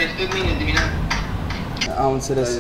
aștept mâine dimineața. Am înțeles.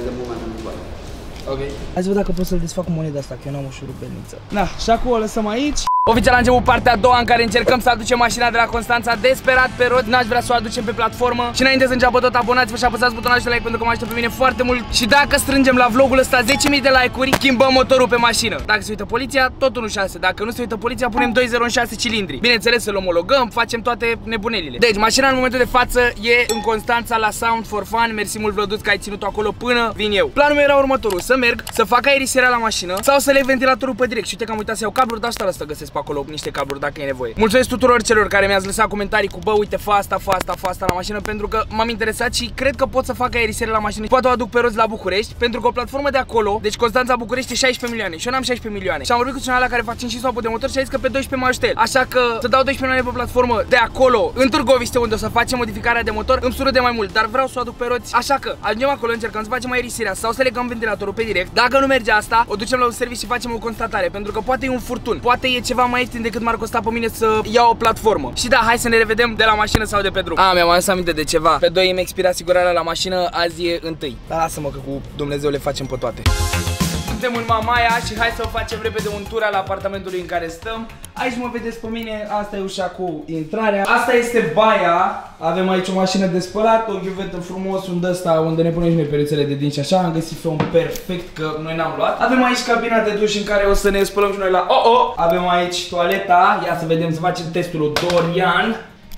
Ok. Hai să văd dacă pot să-l desfac cu moneda asta, că eu n-am o șurubelniță. Da, și acum o lăsăm aici. Oficial a început partea a doua în care încercăm să aducem mașina de la Constanța desperat pe rot. N-aș vrea să o aducem pe platformă. Și înainte să înceapă tot, abonați-vă și apăsați butonul de like pentru că mă ajută pe mine foarte mult. Și dacă strângem la vlogul ăsta 10.000 de like-uri, schimbăm motorul pe mașină. Dacă se uită poliția, tot 1.6. Dacă nu se uită poliția, punem 2.06 cilindri. Bineînțeles, să-l omologăm, facem toate nebunelile. Deci, mașina în momentul de față e în Constanța la Sound for Fun. Mersi mult, Vlăduț, că ai ținut acolo până vin eu. Planul meu era următorul: să merg, să fac aerisierea la mașină sau să leg ventilatorul pe direct. Și uite că am uitat să iau cabluri, dar asta găsesc pe acolo niște cabluri dacă e nevoie. Mulțumesc tuturor celor care mi-ați lăsat comentarii cu bă, uite, fă asta la mașină, pentru că m-am interesat și cred că pot să fac aerisiere la mașină. Poate o aduc pe roți la București, pentru că o platformă de acolo, deci Constanța București, e 16 milioane și eu n-am 16 milioane. Și am vorbit cu cineva la care facem și swap de motor și a zis că pe 12 mă ajută el. Așa că să dau 12 milioane pe platformă de acolo, în Târgoviște, unde o să facem modificarea de motor, îmi sună de mai mult, dar vreau să o aduc pe roți. Așa că ajungem acolo, încercăm să facem aerisierea sau să legăm ventilatorul pe direct. Dacă nu merge asta, o ducem la un serviciu și facem o constatare, pentru că poate e un furtun, poate e ceva mai ieftin decât m-ar costa pe mine să iau o platformă. Și da, hai să ne revedem de la mașină sau de pe drum. Mi-am adus aminte de ceva. Pe 2 îmi expira asigurarea la mașină, azi e 1. Dar lasă-mă că cu Dumnezeu le facem pe toate. Suntem în Mamaia și hai să o facem repede un tur al apartamentului în care stăm. Aici mă vedeți pe mine, asta e ușa cu intrarea. Asta este baia. Avem aici o mașină de spălat, o ghiuvetă frumos, un ăsta unde ne punem și noi perețele de dinți așa. Am găsit un perfect, că noi n-am luat. Avem aici cabina de duș în care o să ne spălăm și noi la Avem aici toaleta. Ia să vedem, să facem testul lui Dorian.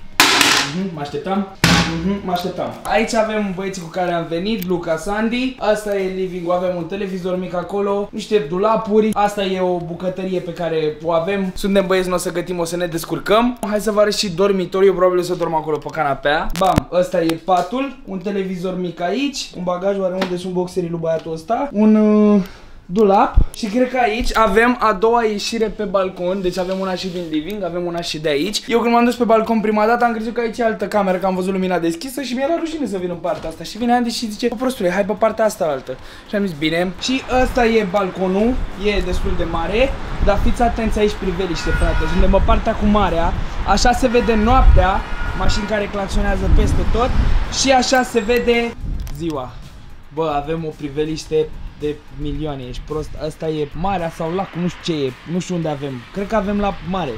Mă așteptam. Mă așteptam. Aici avem băieții cu care am venit, Luca, Sandy. Asta e living-ul, avem un televizor mic acolo, niște dulapuri. Asta e o bucătărie pe care o avem. Suntem băieți, nu o să gătim, o să ne descurcăm. Hai să vă arăt și dormitoriu, probabil o să dorm acolo pe canapea. Bam, ăsta e patul, un televizor mic aici, un bagaj, oare unde sunt boxerii lui băiatul ăsta, un dulap și cred că aici avem a doua ieșire pe balcon. Deci avem una și din living, avem una și de aici. Eu când m-am dus pe balcon prima dată am crezut că aici e altă cameră, că am văzut lumina deschisă și mi-era rușine să vin în partea asta. Și vine Andy și zice: bă, prostule, hai pe partea asta altă. Și am zis bine. Și ăsta e balconul, e destul de mare, dar fiți atenți aici priveliște, frate. Suntem pe partea cu marea, așa se vede noaptea, mașini care claxonează peste tot și așa se vede ziua. Bă, avem o priveliște de milioane, ești prost. Asta e marea sau lacul, nu știu ce e, nu știu unde avem. Cred că avem la mare.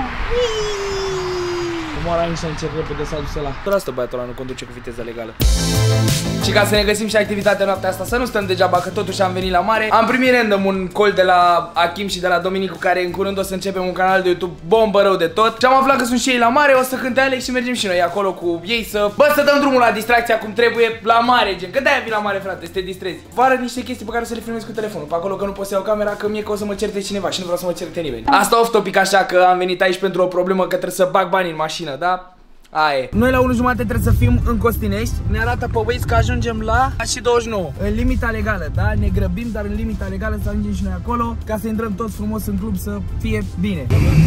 Moara nici să încerc repede să adus ăla. Doar asta băiatul ăla nu conduce cu viteză legală. Și ca să ne găsim și activitatea noaptea asta, să nu stăm degeaba, că totuși am venit la mare. Am primit random un call de la Achim și de la Dominicu, care în curând o să începem un canal de YouTube bombă rău de tot. Și am aflat că sunt și ei la mare, o să cânte Alex și mergem și noi acolo cu ei să dăm drumul la distracția cum trebuie la mare, gen. Că de-aia vii la mare, frate, să te distrezi. Vă arăt niște chestii pe care o să le filmez cu telefonul. Pe acolo că nu pot să iau camera, că mie că o să mă certe cineva și nu vreau să mă certe nimeni. Asta off topic, așa că am venit aici pentru o problemă, că trebuie să bag bani în mașină, da? Aia. Noi la 1:30 trebuie să fim în Costinești. Ne arată pe Waze că ajungem la și 29. În limita legală, da? Ne grăbim, dar în limita legală să ajungem și noi acolo, ca să intrăm toți frumos în club, să fie bine.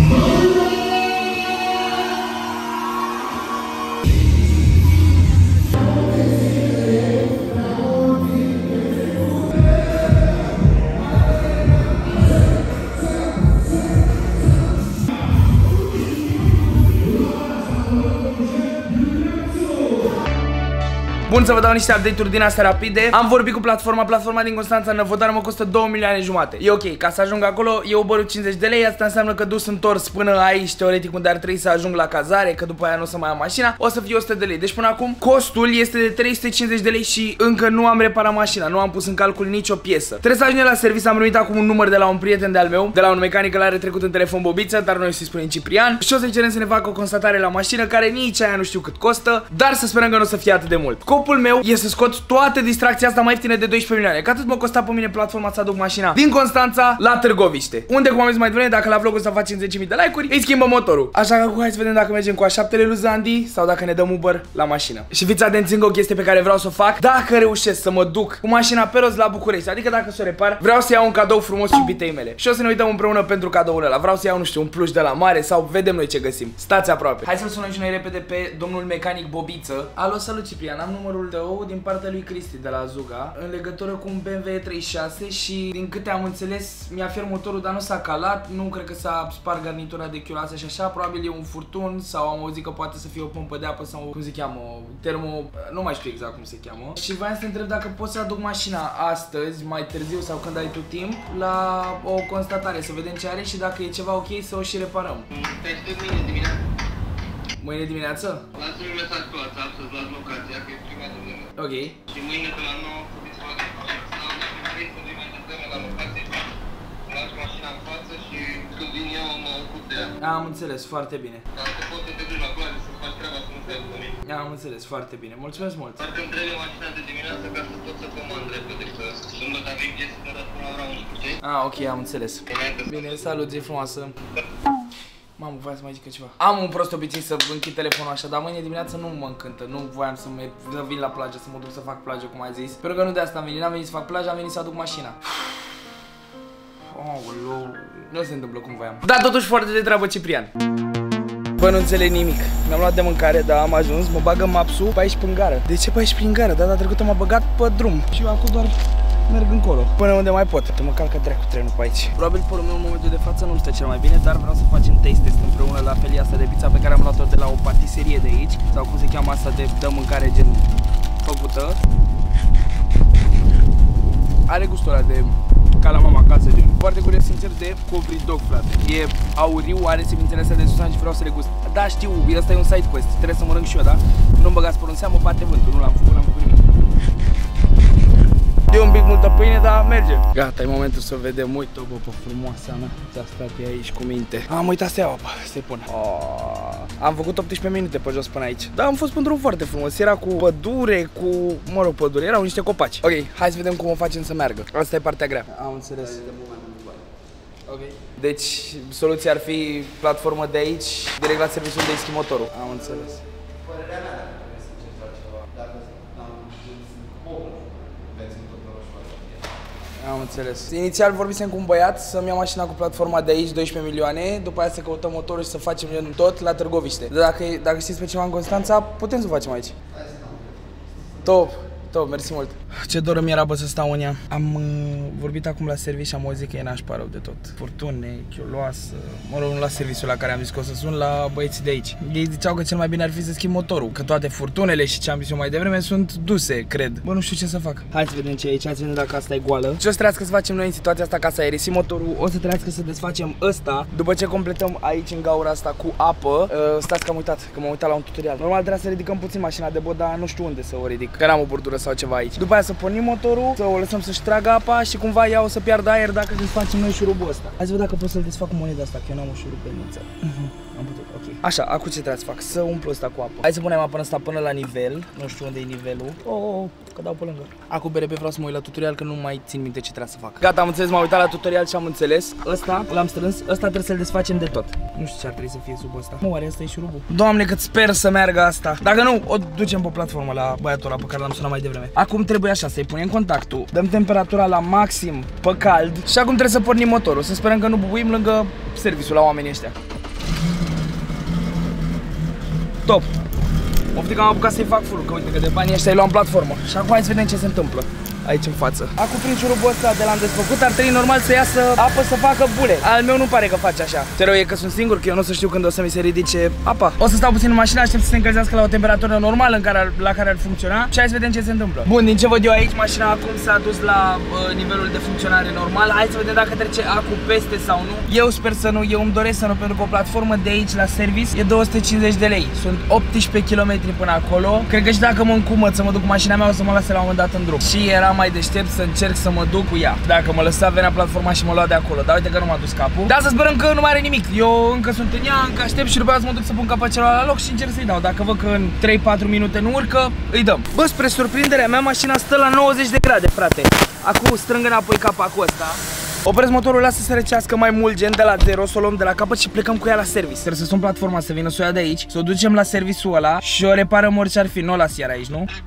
Bun, să vă dau niște update-uri din astea rapide. Am vorbit cu platforma din Constanța Năvodar, mă costă 2 milioane jumate. E ok, ca să ajung acolo e Uber-ul 50 de lei, asta înseamnă că dus întors până aici, teoretic unde ar trebui să ajung la cazare, că după aia nu o să mai am mașina, o să fie 100 de lei. Deci până acum costul este de 350 de lei și încă nu am reparat mașina, nu am pus în calcul nicio piesă. Trebuie să ajungem la serviciu, am primit acum un număr de la un prieten de-al meu, de la un mecanic care are trecut în telefon bobiță, dar noi să-i spunem Ciprian. Și o să cerem să ne facă o constatare la mașină, care nici aia nu știu cât costă, dar să sperăm că nu o să fie atât de mult. Scopul meu e să scot toate distracția asta mai ieftine de 12 milioane. Că atât mă costa pe mine platforma să aduc mașina din Constanța la Târgoviște. Unde, cum am zis mai devreme, dacă la vlogul ăsta facem 10.000 de like-uri, îi schimbăm motorul. Așa că hai să vedem dacă mergem cu a 7-le lui Zandi sau dacă ne dăm Uber la mașină. Și fiți atenți, încă o chestie pe care vreau să o fac. Dacă reușesc să mă duc cu mașina pe roți la București, adică dacă să o repar, vreau să iau un cadou frumos iubitei mele. Și o să ne uităm împreună pentru cadoul ăla. Vreau să iau, nu știu, un pluș de la mare sau vedem noi ce găsim. Stați aproape. Hai să-l sunăm și noi repede pe domnul mecanic Bobiță. Alo, salut Ciprian, am numărul tău din partea lui Cristi de la Zuga în legătură cu un BMW E36 și din câte am înțeles mi-a fiert motorul, dar nu s-a calat, nu cred că s-a spart garnitura de chiulasă și așa, probabil e un furtun sau am auzit că poate să fie o pompă de apă sau cum se cheamă, nu mai știu exact cum se cheamă. Și voiam să te întreb dacă poți să aduc mașina astăzi, mai târziu sau când ai tu timp, la o constatare, să vedem ce are și dacă e ceva ok să o și reparăm. Mâine dimineață? Lasă-mi un mesaj pe WhatsApp să-ți las locația, că e prima de mână. Ok. Și mâine pe la 9 să dispare sau dacă vrei să vii mai devreme la locație, lași mașina în față și când vin eu mă ocup de ea. Am înțeles, foarte bine. Dacă poți să te duci la plajă să faci treaba să nu stai cu mine. Am înțeles, foarte bine. Mulțumesc mult. Dar când trebuie mașina de dimineață ca să pot să comand repede, că sâmbătă avem chestii de dat până la ora 11. Ah, ok, am înțeles. Bine, salut, zi frumoasă. Mamă, voiam să mai zic ceva. Am un prost obicei să închid telefonul așa, dar mâine dimineață nu mă încântă. Nu voiam să vin la plajă, să mă duc să fac plajă, cum ai zis. Pentru că nu de asta am venit, n-am venit să fac plajă, am venit să aduc mașina. Oh, nu se întâmplă cum voiam. Dar totuși foarte de treabă, Ciprian. Bă, nu înțeleg nimic. Mi-am luat de mâncare, dar am ajuns, mă bagă mapsul pe aici prin gară. De ce pe aici prin gară? Data trecută m-a băgat pe drum. Și eu acum doar merg încolo, până unde mai pot. Mă calcă dracu trenul pe aici. Probabil părul meu în momentul de față nu stă cel mai bine, dar vreau să facem taste test împreună la felia asta de pizza pe care am luat-o de la o patiserie de aici. Sau cum se cheamă asta de dă mâncare gen făcută. Are gustul ăla de ca la mama acasă, gen. Foarte curios sincer de Cobri Dog, frate. E auriu, are semințele astea de susan și vreau să le gust. Da, știu, ăsta e un side quest, trebuie să mănânc și eu, da? Nu-mi băgați părul în seamă, bate vântul, nu l-am făcut nimic. E un pic multă pâine, dar merge. Gata, e momentul să vedem. Uite-o, bă, pe frumoasa mea. Ți-a stat pe aici cu minte. Am uitat să iau apă, să-i pun. Am făcut 18 minute pe jos până aici. Dar am fost pe un drum foarte frumos. Era cu pădure, pădure. Erau niște copaci. Ok, hai să vedem cum o facem să meargă. Asta e partea grea. Am înțeles. Ok. Deci, soluția ar fi platformă de aici, direct la serviciul de schimb motorul. Am înțeles. Părerea mea, dacă vrei să încerci altceva, dacă am înțeles. Inițial vorbisem cu un băiat să-mi ia mașina cu platforma de aici, 12 milioane, după aia să căutăm motorul și să facem tot la Târgoviște. Dacă știți pe ceva în Constanța, putem să o facem aici. Top! Top, mersi mult. Ce doră mi era, bă, să stau în ea. Am vorbit acum la serviciu și am auzit că e nașpa rău de tot. Furtune, chiuloasă, mă rog, nu la serviciul la care am zis că o să sun, la băieții de aici. Ei ziceau că cel mai bine ar fi să schimb motorul, că toate furtunele și ce am zis eu mai devreme sunt duse, cred. Bă, nu știu ce să fac. Hai să vedem ce e aici, hai să vedem dacă asta e goală. Ce o să trească să facem noi în situația asta ca să aerisim motorul, o să trească să desfacem ăsta. După ce completăm aici în gaura asta cu apă, stați că am uitat, că m-am uitat la un tutorial. Normal trebuia să ridicăm puțin mașina de bot, dar nu știu unde să o ridic, că n-am o bordură sau ceva aici. După aia să pornim motorul, să o lăsăm să-și tragă apa și cumva ea o să piardă aer dacă desfacem noi șurubul ăsta. Hai să văd dacă pot să-l desfac cu moneda asta, că eu n-am o șurubelniță. Am putut, ok. Așa, acum ce trebuie să fac? Să umplu ăsta cu apă. Hai să punem apa ăsta până la nivel. Nu știu unde e nivelul. Că dau pe lângă. Acum BRB vreau să mă uit la tutorial, că nu mai țin minte ce trebuie să fac. Gata, am înțeles, m-am uitat la tutorial și am înțeles. Ăsta l-am strâns, ăsta trebuie să-l desfacem de tot. Nu știu ce ar trebui să fie sub ăsta. Mă, oare ăsta e șurubul? Doamne, cât sper să meargă asta. Dacă nu, o ducem pe platformă la băiatul ăla pe care l-am sunat mai devreme. Acum trebuie așa, să-i punem contactul, dăm temperatura la maxim pe cald și acum trebuie să pornim motorul. Să sperăm că nu bubuim lângă serviciul la oamenii ăștia. Top! Oftic am apucat să-i fac full, că uite că de banii ăștia îi luam platformă. Și acum hai să vedem ce se întâmplă aici în față. Acum prin șurubul ăsta de l-am desfăcut ar trebui normal să iasă apă să facă bule. Al meu nu pare că face așa. Ce rău e că sunt singur, că eu nu o să știu când o să mi se ridice apa. O să stau puțin în mașină, aștept să se încălzească la o temperatură normală la care ar funcționa și hai să vedem ce se întâmplă. Bun, din ce văd eu aici, mașina acum s-a dus la nivelul de funcționare normal. Hai să vedem dacă trece acu peste sau nu. Eu sper să nu, eu îmi doresc să nu, pentru că o platformă de aici la service e 250 de lei. Sunt 18 km până acolo. Cred că și dacă mă încumăt să mă duc cu mașina mea, o să mă lase la un moment dat în drum. Și era mai deștept să încerc să mă duc cu ea. Dacă mă lăsa, venea platforma și mă lua de acolo. Dar uite că nu m-a dus capul. Dar să sperăm că nu mai are nimic. Eu încă sunt în ea, încă aștept și după aceea să mă duc să pun capacele la loc și încerc să-i dau. Dacă văd că în 3-4 minute nu urcă, îi dăm. Bă, spre surprinderea mea, mașina stă la 90 de grade, frate. Acum strâng înapoi capacul ăsta. Opresc motorul, lasă să răcească mai mult, gen de la 0, să o luăm de la capăt și plecăm cu ea la service. Trebuie să sun platforma să vină să o ia de aici, să o ducem la serviciul ăla și o reparăm orice ar fi. Nu o las iar aici, nu?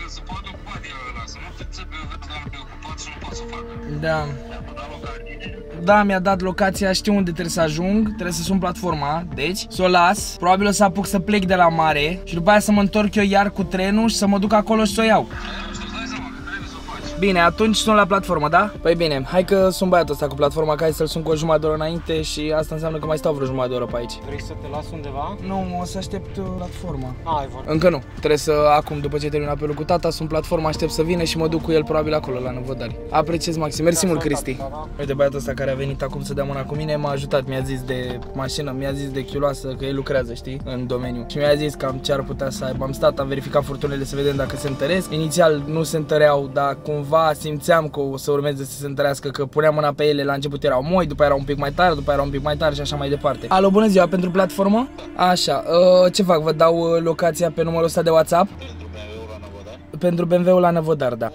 Da. Da, mi-a dat locația, știu unde trebuie să ajung. Trebuie să sun platforma, deci să o las. Probabil o să apuc să plec de la mare și după aia să mă întorc eu iar cu trenul și să mă duc acolo și să o iau. Bine, atunci sun la platformă, da? Păi bine, hai că sun băiatul ăsta cu platforma, ca să-l sun cu o jumătate de oră înainte și asta înseamnă că mai stau vreo jumătate de oră pe aici. Vrei să te las undeva? Nu, o să aștept platforma. Ai vorbit. Încă nu. Trebuie să, acum, după ce termin apelul cu tata, sun platforma, aștept să vină și mă duc cu el probabil acolo, la Năvodari. Apreciez maxim. Mersi mult, Cristi. Uite, băiatul ăsta care a venit acum să dea mâna cu mine m-a ajutat, mi-a zis de mașină, mi-a zis de chiuloasă, că el lucrează, știi, în domeniu. Și mi-a zis cam ce ar putea să aibă. Am stat, am verificat furtunele să vedem dacă se întăresc. Inițial nu se întăreau, dar cumva simțeam că o să urmeze să se întărească, că puneam mâna pe ele, la început erau moi, după era un pic mai tare, după era un pic mai tare și așa mai departe. Alo, bună ziua, pentru platformă? Așa, ce fac? Vă dau locația pe numărul ăsta de WhatsApp? Pentru BMW-ul la Năvodar, da.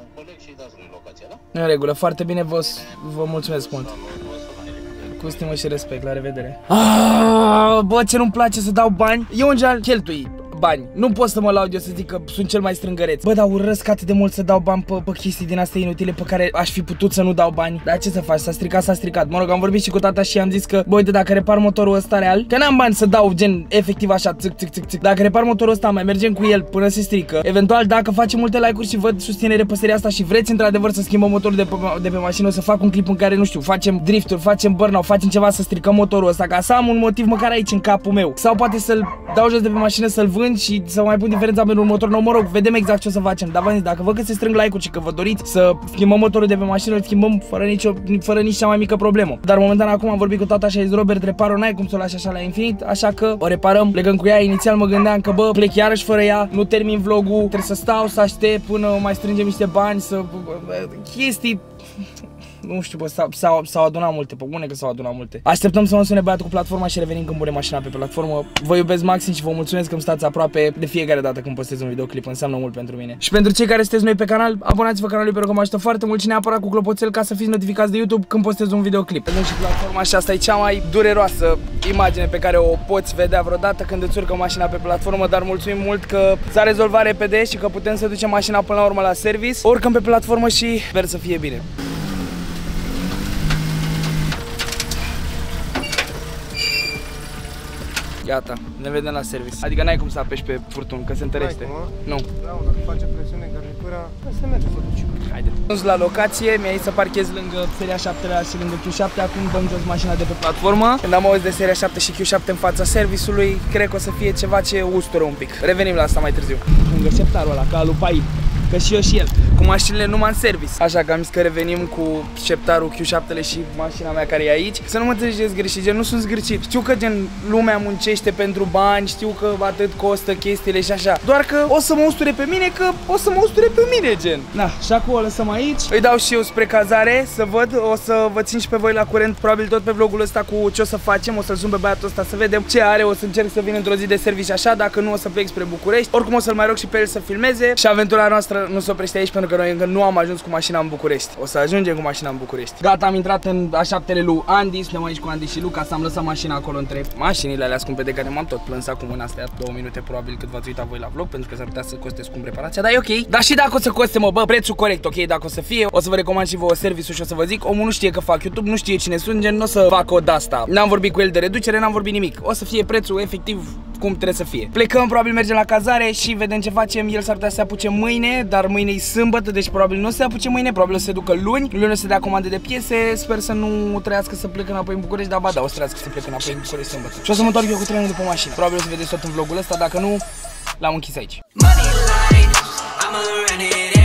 În regulă, foarte bine, vă mulțumesc mult. Cu stimă și respect, la revedere. Bă, ce nu-mi place să dau bani, eu în general cheltui bani. Nu pot să mă laud eu să zic că sunt cel mai strângăreț. Bă, dar urăsc atât de mult să dau bani pe chestii din astea inutile pe care aș fi putut să nu dau bani. Dar ce să faci? S-a stricat, s-a stricat. Mă rog, am vorbit și cu tata și am zis că, bă, uite, dacă repar motorul ăsta real, că n-am bani să dau gen efectiv așa, țic, țic, țic, țic. Dacă repar motorul ăsta, mai mergem cu el până se strică. Eventual, dacă facem multe like-uri și văd susținere pe seria asta și vreți într-adevăr să schimbăm motorul de pe mașină, o să fac un clip în care, nu știu, facem drifturi, facem burnout, facem ceva să stricăm motorul ăsta, ca să am un motiv măcar aici în capul meu. Sau poate să-l dau jos de pe mașină, să-l vând și să mai pun diferența pentru un motor nou, mă rog, vedem exact ce o să facem. Dar v-am zis, dacă văd că se strâng like-uri și că vă doriți să schimbăm motorul de pe mașină, îl schimbăm fără nici cea mai mică problemă. Dar momentan acum am vorbit cu tata și a zis, Robert, repar-o, n-ai cum să o lași așa la infinit, așa că o reparăm, plecăm cu ea. Inițial mă gândeam că, bă, plec iarăși fără ea, nu termin vlogul, trebuie să stau, să aștept până mai strângem niște bani, să chestii. Nu știu, bă, s-au adunat multe, pe bune că s-au adunat multe. Așteptăm să mă sune băiatul cu platforma și revenim când punem mașina pe platformă. Vă iubesc maxim și vă mulțumesc că îmi stați aproape de fiecare dată când postez un videoclip, înseamnă mult pentru mine. Și pentru cei care sunteți noi pe canal, abonați-vă canalului pentru că mă ajută foarte mult și neapărat cu clopoțel ca să fiți notificați de YouTube când postez un videoclip. Vedem și platforma și asta e cea mai dureroasă imagine pe care o poți vedea vreodată când îți urcă mașina pe platformă, dar mulțumim mult că s-a rezolvat repede și că putem să ducem mașina până la urmă la service. Urcăm pe platformă și sper să fie bine. Gata, ne vedem la service. Adică n-ai cum să apeși pe furtun, că se întărește. Nu. Da, dacă face presiune garnitura, se merge să duci. Haide. Am ajuns la locație, mi-a zis să parchez lângă seria 7 și lângă Q7, acum dăm jos mașina de pe platformă. Când am auzit de seria 7 și Q7 în fața serviciului, cred că o să fie ceva ce ustură un pic. Revenim la asta mai târziu. Lângă șeptarul ăla, ca lui Pai. Că și eu și el, cu mașinile numai în service. Așa că am zis că revenim cu șeptarul Q7 și mașina mea care e aici. Să nu mă înțelegeți greșit, gen nu sunt zgârcit. Știu că gen lumea muncește pentru bani, știu că atât costă chestiile și așa. Doar că o să mă usture pe mine, că o să mă usture pe mine, gen. Na, și acum o lăsăm aici. Îi dau și eu spre cazare să văd, o să vă țin și pe voi la curent, probabil tot pe vlogul ăsta cu ce o să facem. O să-l sun pe băiatul ăsta să vedem ce are, o să încerc să vin într-o zi de service așa, dacă nu o să plec spre București. Oricum o să-l mai rog și pe el să filmeze și aventura noastră nu se oprește aici pentru că noi încă nu am ajuns cu mașina în București. O să ajungem cu mașina în București. Gata, am intrat în A7-le lui Andy, suntem aici cu Andy și Luca, să am lăsat mașina acolo între mașinile alea scumpe de care m-am tot plâns acum în astea 2 minute probabil cât v-ați uitat voi la vlog, pentru că s-ar putea să coste scump reparația, dar e ok. Dar și dacă o să coste, mă, bă, prețul corect, ok, dacă o să fie, o să vă recomand și vouă serviciul și o să vă zic, omul nu știe că fac YouTube, nu știe cine sunt, gen, nu o să fac o de-asta. N-am vorbit cu el de reducere, n-am vorbit nimic. O să fie prețul efectiv cum trebuie să fie. Plecăm, probabil mergem la cazare și vedem ce facem. El s-ar putea să se apuce mâine, dar mâine e sâmbătă, deci probabil nu se apuce mâine, probabil o să se ducă luni. Luni o să dea comande de piese, sper să nu trăiască să plec înapoi în București, dar ba da, o să trăiască să plec înapoi în București sâmbătă. Și o să mă întorc eu cu trenul după mașină. Probabil o să vedeți tot în vlogul ăsta, dacă nu, l-am închis aici.